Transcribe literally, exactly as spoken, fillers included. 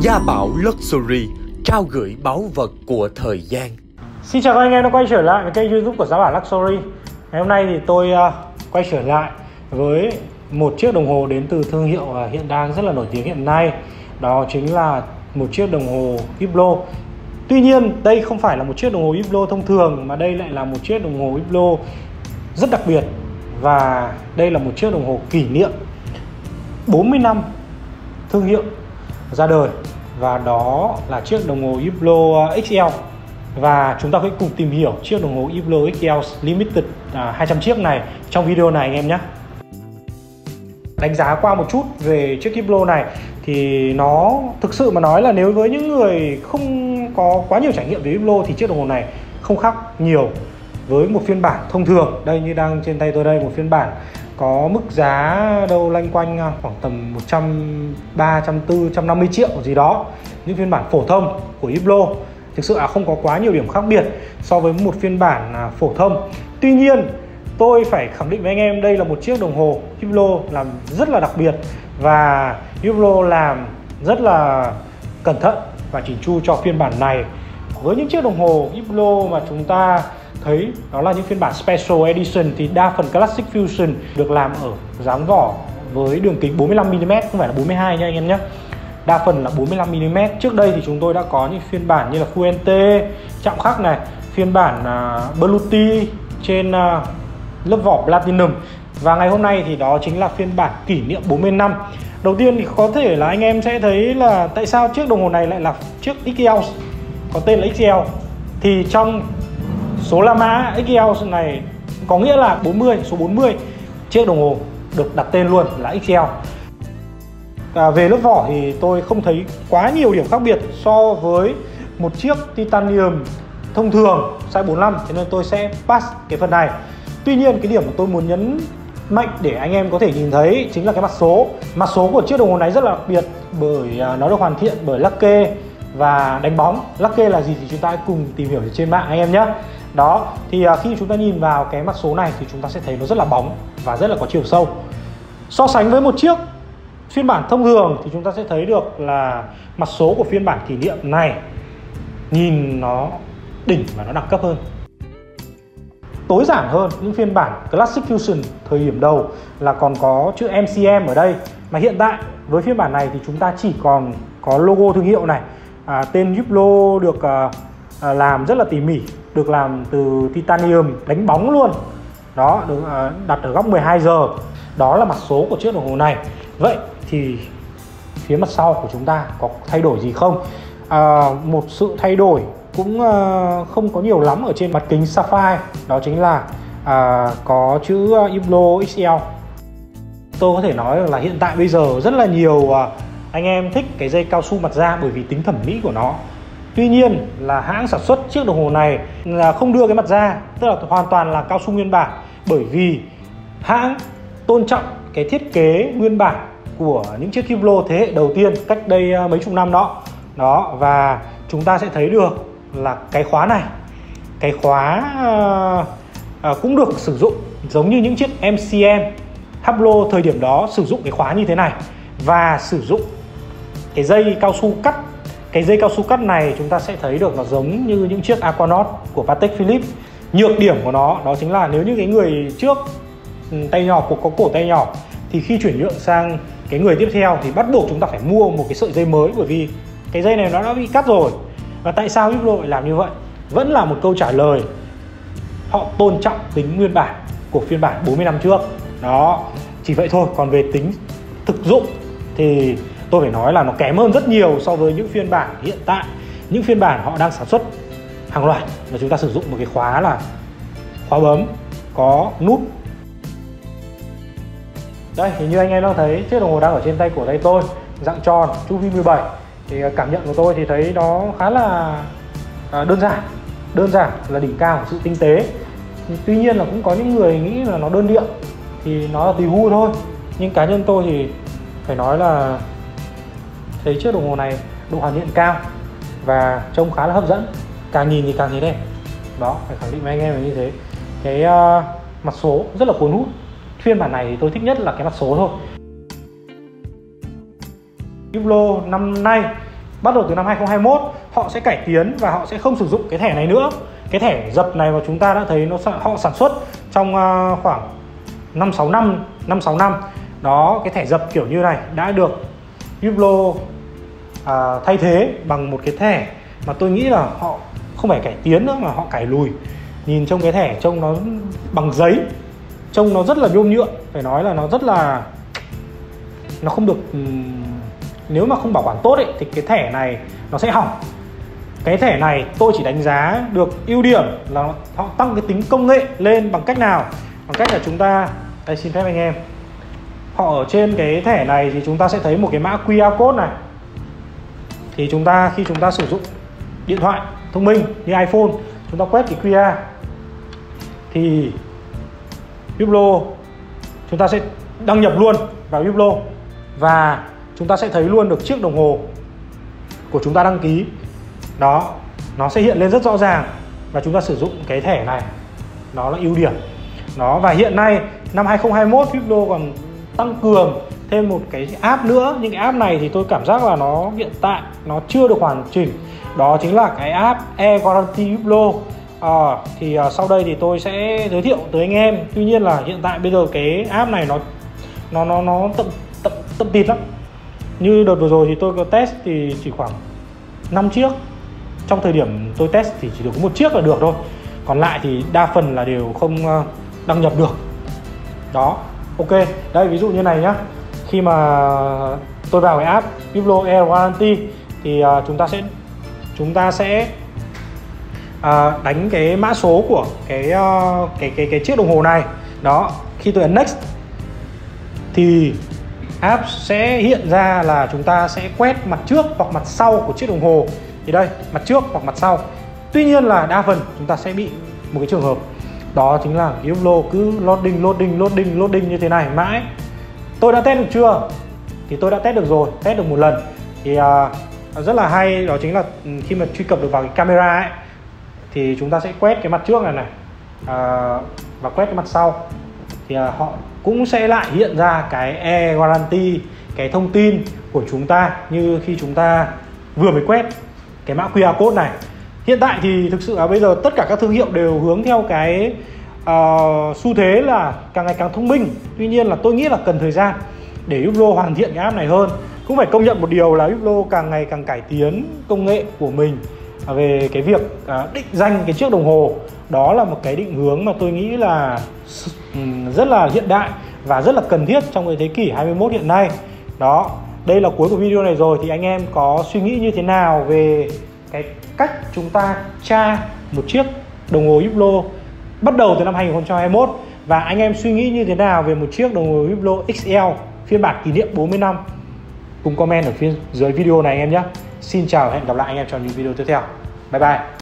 Gia Bảo Luxury trao gửi báu vật của thời gian. Xin chào các anh em đã quay trở lại với kênh YouTube của Gia Bảo Luxury. Ngày hôm nay thì tôi uh, quay trở lại với một chiếc đồng hồ đến từ thương hiệu uh, hiện đang rất là nổi tiếng hiện nay. Đó chính là một chiếc đồng hồ Hublot. Tuy nhiên đây không phải là một chiếc đồng hồ Hublot thông thường, mà đây lại là một chiếc đồng hồ Hublot rất đặc biệt. Và đây là một chiếc đồng hồ kỷ niệm bốn mươi năm thương hiệu ra đời. Và đó là chiếc đồng hồ Hublot ích eo. Và chúng ta hãy cùng tìm hiểu chiếc đồng hồ Hublot ích eo Limited à, hai trăm chiếc này trong video này anh em nhé. Đánh giá qua một chút về chiếc Hublot này thì nó thực sự mà nói là nếu với những người không có quá nhiều trải nghiệm về Hublot thì chiếc đồng hồ này không khác nhiều với một phiên bản thông thường. Đây như đang trên tay tôi đây, một phiên bản có mức giá đâu loanh quanh khoảng tầm một trăm ba, một trăm bốn, một trăm năm mươi triệu gì đó. Những phiên bản phổ thông của Hublot thực sự là không có quá nhiều điểm khác biệt so với một phiên bản phổ thông. Tuy nhiên tôi phải khẳng định với anh em đây là một chiếc đồng hồ Hublot làm rất là đặc biệt. Và Hublot làm rất là cẩn thận và chỉn chu cho phiên bản này. Với những chiếc đồng hồ Hublot mà chúng ta thấy đó là những phiên bản Special Edition thì đa phần Classic Fusion được làm ở dáng vỏ với đường kính bốn mươi lăm mi li mét, không phải là bốn mươi hai nha anh em nhé. Đa phần là bốn mươi lăm mi li mét. Trước đây thì chúng tôi đã có những phiên bản như là Fuente, chạm khắc này, phiên bản uh, Bluetooth trên uh, lớp vỏ Platinum. Và ngày hôm nay thì đó chính là phiên bản kỷ niệm bốn mươi năm. Đầu tiên thì có thể là anh em sẽ thấy là tại sao chiếc đồng hồ này lại là chiếc ích eo, có tên là ích eo. Thì trong số la mã ích eo này có nghĩa là bốn mươi, số bốn mươi. Chiếc đồng hồ được đặt tên luôn là ích eo. À, về lớp vỏ thì tôi không thấy quá nhiều điểm khác biệt so với một chiếc titanium thông thường size bốn mươi lăm, cho nên tôi sẽ pass cái phần này. Tuy nhiên cái điểm mà tôi muốn nhấn mạnh để anh em có thể nhìn thấy chính là cái mặt số. Mặt số của chiếc đồng hồ này rất là đặc biệt bởi nó được hoàn thiện bởi lắc kê và đánh bóng. Lắc kê là gì thì chúng ta hãy cùng tìm hiểu trên mạng anh em nhé. Đó, thì khi chúng ta nhìn vào cái mặt số này thì chúng ta sẽ thấy nó rất là bóng và rất là có chiều sâu. So sánh với một chiếc phiên bản thông thường thì chúng ta sẽ thấy được là mặt số của phiên bản kỷ niệm này nhìn nó đỉnh và nó đẳng cấp hơn, tối giản hơn những phiên bản Classic Fusion thời điểm đầu là còn có chữ em xê em ở đây. Mà hiện tại với phiên bản này thì chúng ta chỉ còn có logo thương hiệu này, à, tên Hublot được à, à, làm rất là tỉ mỉ, được làm từ titanium đánh bóng luôn. Đó, được à, đặt ở góc mười hai giờ. Đó là mặt số của chiếc đồng hồ này. Vậy thì phía mặt sau của chúng ta có thay đổi gì không? À, một sự thay đổi cũng uh, không có nhiều lắm ở trên mặt kính Sapphire. Đó chính là uh, có chữ Hublot ích eo. Tôi có thể nói là hiện tại bây giờ rất là nhiều uh, anh em thích cái dây cao su mặt da bởi vì tính thẩm mỹ của nó. Tuy nhiên là hãng sản xuất chiếc đồng hồ này là không đưa cái mặt da, tức là hoàn toàn là cao su nguyên bản, bởi vì hãng tôn trọng cái thiết kế nguyên bản của những chiếc Hublot thế hệ đầu tiên cách đây uh, mấy chục năm đó. Đó, và chúng ta sẽ thấy được là cái khóa này, cái khóa uh, uh, cũng được sử dụng giống như những chiếc em xê em. Hublot thời điểm đó sử dụng cái khóa như thế này và sử dụng cái dây cao su cắt. Cái dây cao su cắt này chúng ta sẽ thấy được nó giống như những chiếc Aquanaut của Patek Philippe. Nhược điểm của nó đó chính là nếu như cái người trước tay nhỏ, có cổ tay nhỏ, thì khi chuyển nhượng sang cái người tiếp theo thì bắt buộc chúng ta phải mua một cái sợi dây mới, bởi vì cái dây này nó đã bị cắt rồi. Và tại sao Hublot lại làm như vậy? Vẫn là một câu trả lời, họ tôn trọng tính nguyên bản của phiên bản bốn mươi năm trước. Đó, chỉ vậy thôi. Còn về tính thực dụng thì tôi phải nói là nó kém hơn rất nhiều so với những phiên bản hiện tại. Những phiên bản họ đang sản xuất hàng loạt và chúng ta sử dụng một cái khóa là khóa bấm có nút. Đây, thì như anh em đang thấy chiếc đồng hồ đang ở trên tay của tay tôi, dạng tròn, chu vi mười bảy. Thì cảm nhận của tôi thì thấy nó khá là đơn giản. Đơn giản là đỉnh cao của sự tinh tế. Tuy nhiên là cũng có những người nghĩ là nó đơn điệu, thì nó là tùy gu thôi. Nhưng cá nhân tôi thì phải nói là thấy chiếc đồng hồ này độ hoàn thiện cao và trông khá là hấp dẫn. Càng nhìn thì càng thấy đẹp. Đó, phải khẳng định với anh em là như thế. Cái uh, mặt số rất là cuốn hút. Phiên bản này thì tôi thích nhất là cái mặt số thôi. Hublot năm nay bắt đầu từ năm hai không hai mốt họ sẽ cải tiến và họ sẽ không sử dụng cái thẻ này nữa. Cái thẻ dập này mà chúng ta đã thấy nó họ sản xuất trong khoảng năm sáu năm năm sáu năm đó. Cái thẻ dập kiểu như này đã được Hublot à, thay thế bằng một cái thẻ mà tôi nghĩ là họ không phải cải tiến nữa mà họ cải lùi. Nhìn trong cái thẻ trông nó bằng giấy, trông nó rất là nhôm nhựa, phải nói là nó rất là nó không được, nếu mà không bảo quản tốt ấy, thì cái thẻ này nó sẽ hỏng. Cái thẻ này tôi chỉ đánh giá được ưu điểm là họ tăng cái tính công nghệ lên bằng cách nào? Bằng cách là chúng ta, đây xin phép anh em, họ ở trên cái thẻ này thì chúng ta sẽ thấy một cái mã quy rờ code này. Thì chúng ta khi chúng ta sử dụng điện thoại thông minh như iPhone, chúng ta quét cái quy rờ thì Hublot chúng ta sẽ đăng nhập luôn vào Hublot và chúng ta sẽ thấy luôn được chiếc đồng hồ của chúng ta đăng ký. Đó, nó sẽ hiện lên rất rõ ràng và chúng ta sử dụng cái thẻ này, nó là ưu điểm. Đó, và hiện nay năm hai không hai mốt Hublot còn tăng cường thêm một cái app nữa, nhưng cái app này thì tôi cảm giác là nó hiện tại nó chưa được hoàn chỉnh. Đó chính là cái app eGuarantee Hublot. À, thì uh, sau đây thì tôi sẽ giới thiệu tới anh em. Tuy nhiên là hiện tại bây giờ cái app này nó nó nó nó tậm tậm tậm tịt lắm. Như đợt vừa rồi thì tôi có test thì chỉ khoảng năm chiếc. Trong thời điểm tôi test thì chỉ được có một chiếc là được thôi. Còn lại thì đa phần là đều không uh, đăng nhập được. Đó, ok. Đây ví dụ như này nhá. Khi mà tôi vào cái app Hublot eGuarantee thì uh, chúng ta sẽ chúng ta sẽ À, đánh cái mã số của cái, uh, cái cái cái chiếc đồng hồ này. Đó, khi tôi ấn next thì app sẽ hiện ra là chúng ta sẽ quét mặt trước hoặc mặt sau của chiếc đồng hồ. Thì đây, mặt trước hoặc mặt sau. Tuy nhiên là đa phần chúng ta sẽ bị một cái trường hợp, đó chính là Hublot cứ loading loading loading loading như thế này mãi. Tôi đã test được chưa? Thì tôi đã test được rồi, test được một lần. Thì uh, rất là hay, đó chính là khi mà truy cập được vào cái camera ấy, thì chúng ta sẽ quét cái mặt trước này này à, và quét cái mặt sau thì à, họ cũng sẽ lại hiện ra cái eGuarantee, cái thông tin của chúng ta như khi chúng ta vừa mới quét cái mã quy rờ code này. Hiện tại thì thực sự là bây giờ tất cả các thương hiệu đều hướng theo cái uh, xu thế là càng ngày càng thông minh. Tuy nhiên là tôi nghĩ là cần thời gian để Hublot hoàn thiện cái app này hơn. Cũng phải công nhận một điều là Hublot càng ngày càng cải tiến công nghệ của mình về cái việc định danh cái chiếc đồng hồ. Đó là một cái định hướng mà tôi nghĩ là rất là hiện đại và rất là cần thiết trong cái thế kỷ hai mươi mốt hiện nay. Đó, đây là cuối của video này rồi. Thì anh em có suy nghĩ như thế nào về cái cách chúng ta tra một chiếc đồng hồ Hublot bắt đầu từ năm hai không hai mốt? Và anh em suy nghĩ như thế nào về một chiếc đồng hồ Hublot ích lờ phiên bản kỷ niệm bốn mươi năm? Cùng comment ở phía dưới video này anh em nhé. Xin chào và hẹn gặp lại anh em trong những video tiếp theo. Bye bye.